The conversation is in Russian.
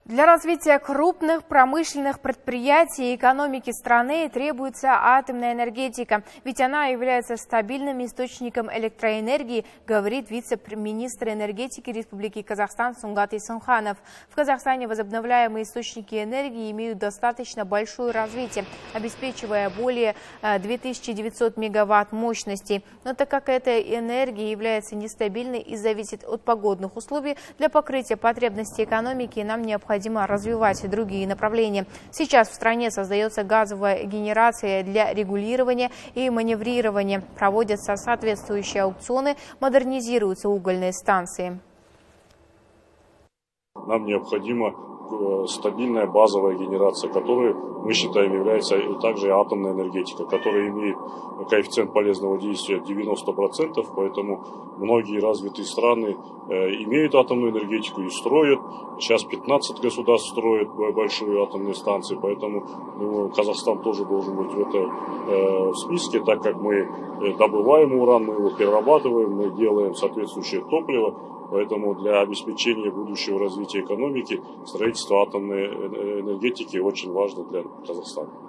Для развития крупных промышленных предприятий и экономики страны требуется атомная энергетика, ведь она является стабильным источником электроэнергии, говорит вице-министр энергетики Республики Казахстан Сунгат Исунханов. В Казахстане возобновляемые источники энергии имеют достаточно большое развитие, обеспечивая более 2900 мегаватт мощности. Но так как эта энергия является нестабильной и зависит от погодных условий, для покрытия потребностей экономики нам необходимо развивать другие направления. Сейчас в стране создается газовая генерация для регулирования и маневрирования. Проводятся соответствующие аукционы, модернизируются угольные станции. Нам необходима стабильная базовая генерация, которая, мы считаем, является также атомная энергетика, которая имеет коэффициент полезного действия 90%, поэтому многие развитые страны имеют атомную энергетику и строят. Сейчас 15 государств строят большие атомные станции, поэтому Казахстан тоже должен быть в этом списке, так как мы добываем уран, мы его перерабатываем, мы делаем соответствующее топливо. Поэтому для обеспечения будущего развития экономики строительство атомной энергетики очень важно для Казахстана.